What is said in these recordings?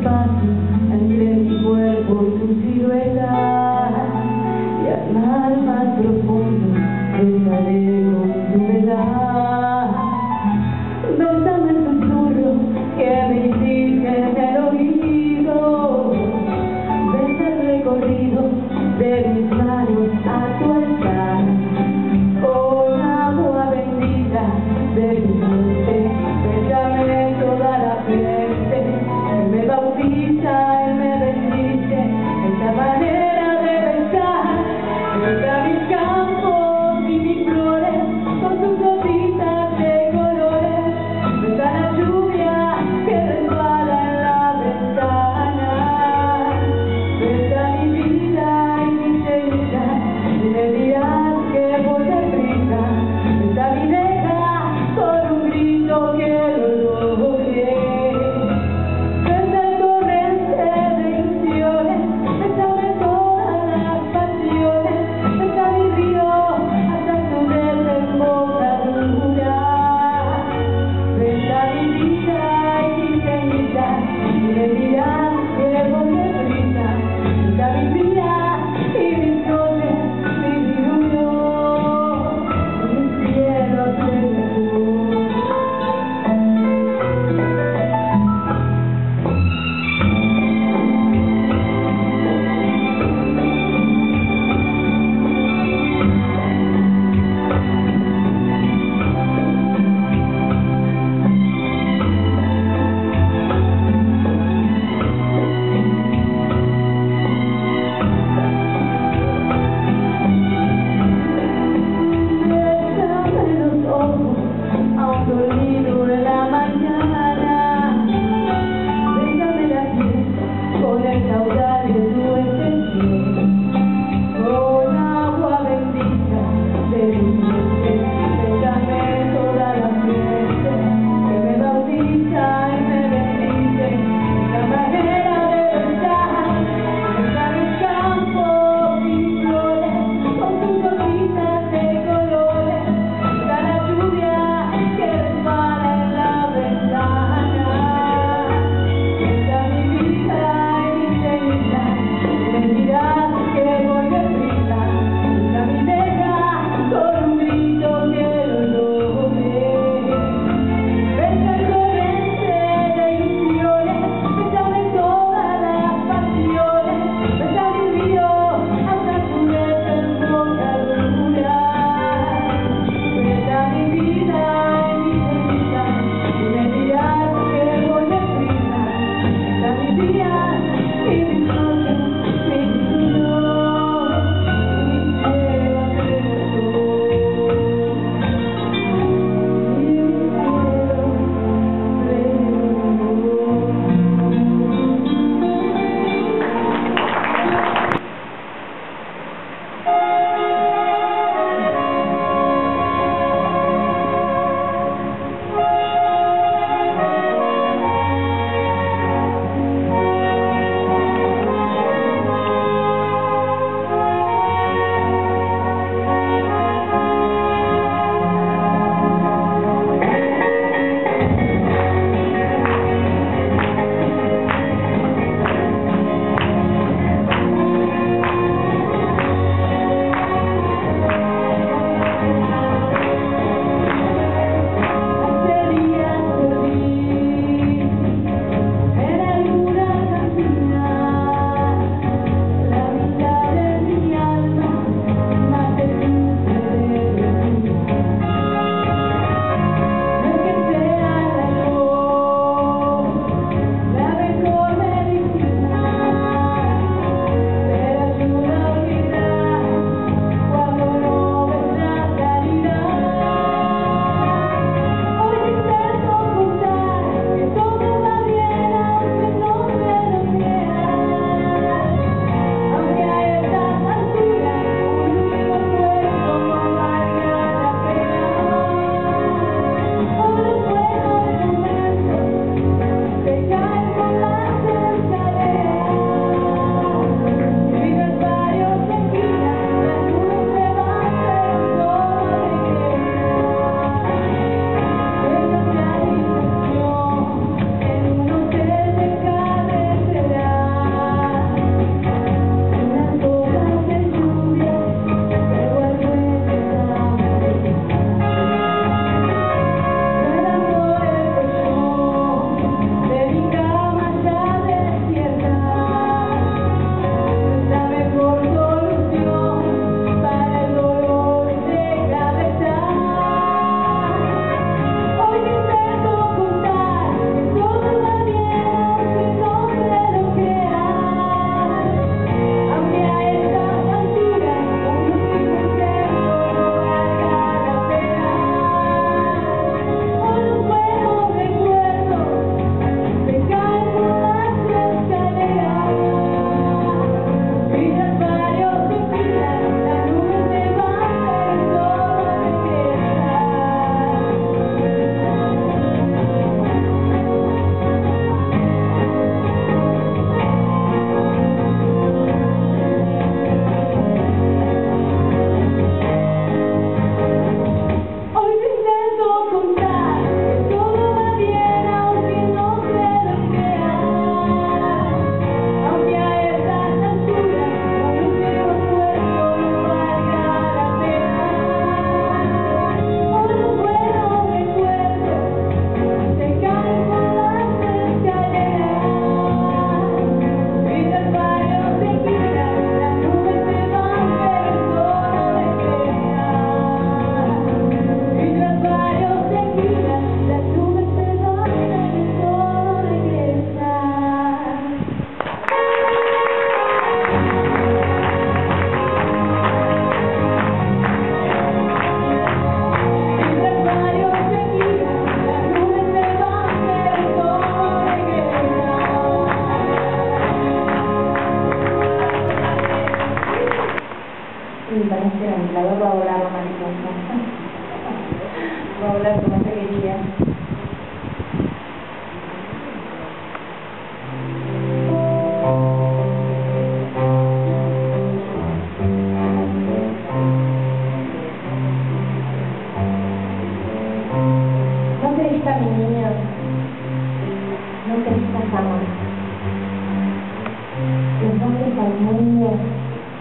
espacio entre mi cuerpo y tu silueta, y al mar más profundo besaré con tu verdad. Bésame el susurro que me hiciste en el oído, besa el recorrido de mis manos a tu altar, con agua bendita de mi mente. Bésame toda la frente, Él me bautiza, Él me bendice, esta manera de besar. Besa mis campos y mis flores con tus gotitas de colores. Besa la lluvia que resbala en la ventana. Besa mi vida y mi cenizas, y me dirás que voy deprisa. Besa mi deja con un grito que lo logré. Besa el torrente de ilusiones, bésame todas las pasiones. Besa mi río hasta su desembocadura. Besa mi vida y mi ceniza, y me dirás que voy deprisa. Besa mi vida y mis noches, mi diluvio, mis cielos de luz.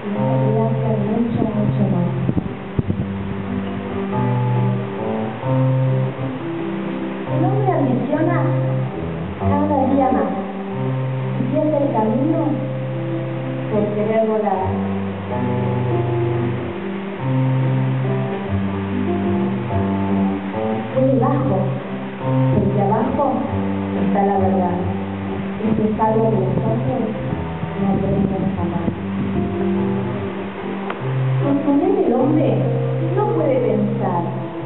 y podría hacer mucho, mucho más. El hombre ambiciona cada día más y pierde el camino por querer volar. Sube bajo, porque abajo está la verdad. Esto es algo que nosotros no aprendemos jamás. Con él el hombre no puede pensar,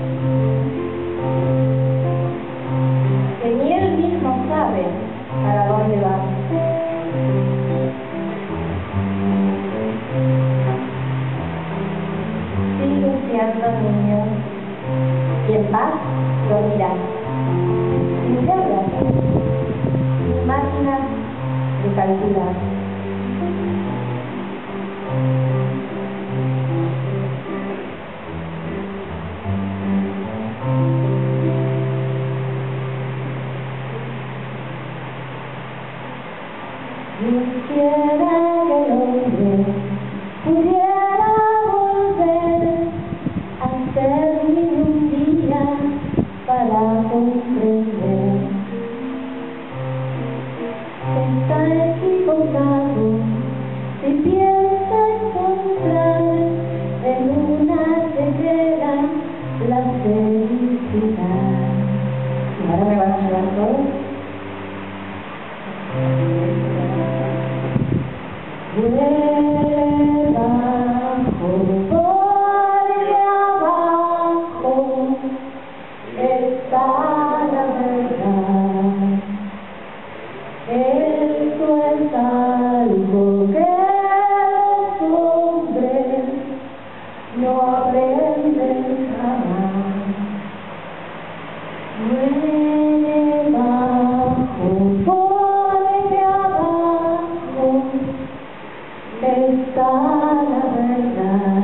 que ni él mismo sabe para dónde va. Sigue siendo niño y en paz dormirá, sin guerras, sin máquinas de calcular. Quisiera que el hombre pudiera volver a ser niño un día para comprender que está equivocado si piensa encontrar en una ceguera la felicidad. ¿Y ahora me van a llevar todo? Porque abajo está la verdad. Esto es algo que los hombres no aprenden jamás. Porque abajo está la verdad.